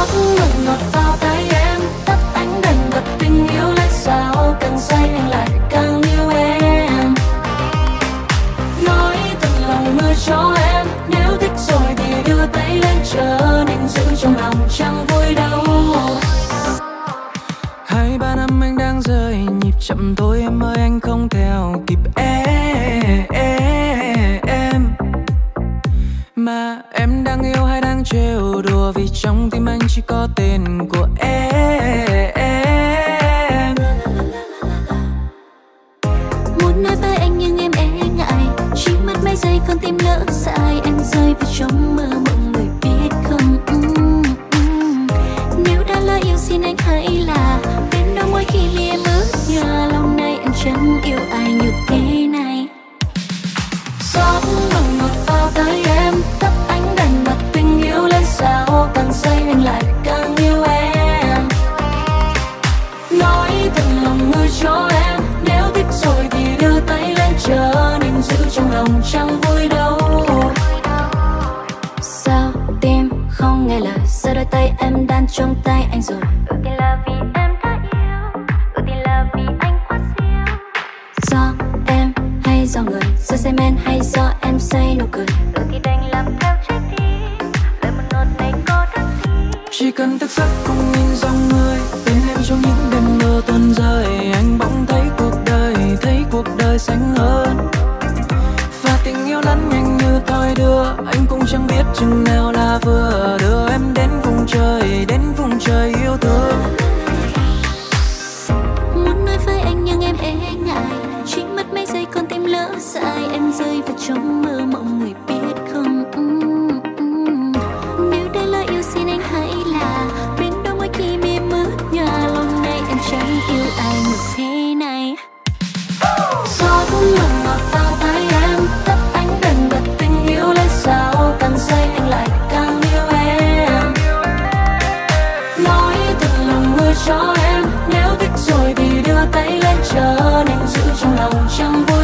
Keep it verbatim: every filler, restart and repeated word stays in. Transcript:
Gió ngọt ngọt vào tay em, tắt ánh đèn bật tình yêu lên sao. Càng say anh lại càng yêu em. Nói thật lòng mưa cho em, nếu thích rồi thì đưa tay lên chờ. Nên giữ trong lòng chẳng vui đâu. Hai ba năm anh đang rơi nhịp chậm thôi em ơi, anh không theo kịp em. Mà em đang yêu hay đang trêu đùa, vì trong tim anh chỉ có tên của em. Muốn nói với anh nhưng em e ngại, chỉ mất mấy giây con tim lỡ dại. Em rơi vào trong mơ mộng người biết không. uhm, uhm. Nếu đã lỡ yêu xin anh hãy là bên đó mỗi khi mi em ước nhớ. Lâu nay em chẳng yêu ai như thế này. Gió ngọt ngọt vào tay em, tắt ánh đèn bật tình yêu lên sao. Càng say anh lại càng yêu em. Nói thật lòng người cho em, nếu thích rồi thì đưa tay lên chờ. Nên giữ trong lòng chẳng vui đâu. Sao tim không nghe lời, giờ đôi tay em đan trong tay anh rồi. Ừ thì là vì em đã yêu, ừ thì là vì anh quá siêu. Do em hay do người, do say men hay do em say nụ cười. Ừ thì đành làm theo trái tim, lời một nốt này có đáng gì. Chỉ cần thức giấc cùng nhìn dòng người, bên em trong những đêm mưa tuôn rơi. Anh bỗng thấy cuộc đời, thấy cuộc đời xanh hơn. Và tình yêu lăn nhanh như thoi đưa, anh cũng chẳng biết chừng nào là vừa. Đưa em đến vùng trời, đến vùng trời yêu thương. Muốn nói với anh nhưng em e ngại, chỉ mất mấy giây con tim lỡ dại. Em rơi vào trong mơ mộng người biết không. uhm, uhm. Nếu đã lỡ yêu xin anh hãy là bên đó mỗi khi mi em ước nhớ. Lâu nay em chẳng yêu ai như thế này. Gió ngọt ngọt vào tay em, tắt ánh đèn bật tình yêu lên sao. Càng say anh lại càng yêu em. Nói thật lòng người cho em, nếu thích rồi thì đưa tay lên chờ. Nên giữ trong lòng chẳng vui